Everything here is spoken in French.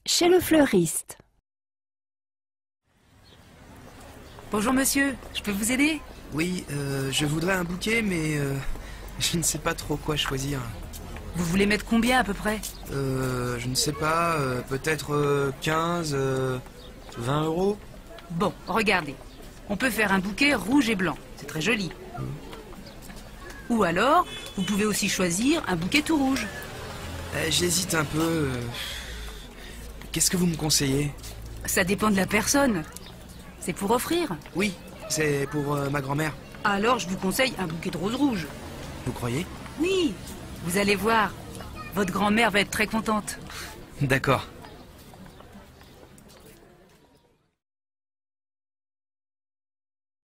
chez le fleuriste. Bonjour monsieur, je peux vous aider? Oui, je voudrais un bouquet, mais je ne sais pas trop quoi choisir. Vous voulez mettre combien à peu près? Je ne sais pas, peut-être 15, 20 euros. Bon, regardez. On peut faire un bouquet rouge et blanc, c'est très joli. Ou alors, vous pouvez aussi choisir un bouquet tout rouge. J'hésite un peu. Qu'est-ce que vous me conseillez? Ça dépend de la personne. C'est pour offrir. Oui, c'est pour ma grand-mère. Alors je vous conseille un bouquet de roses rouges. Vous croyez? Oui, vous allez voir. Votre grand-mère va être très contente. D'accord.